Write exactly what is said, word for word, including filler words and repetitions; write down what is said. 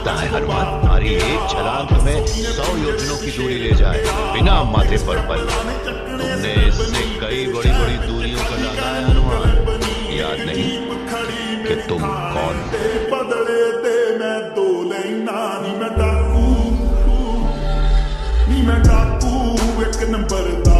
लगता है हनुमान, तुम्हारी एक छलांग तुम्हें सौ योजनों की दूरी ले जाए बिना माथे पर बल। तुमने इससे कई बड़ी बड़ी दूरियों का लांघा है हनुमान, याद नहीं कि तुम कौन हो? बदले दे मैं दो लेना नी मैं डाकू नी मैं डाकू एक नंबर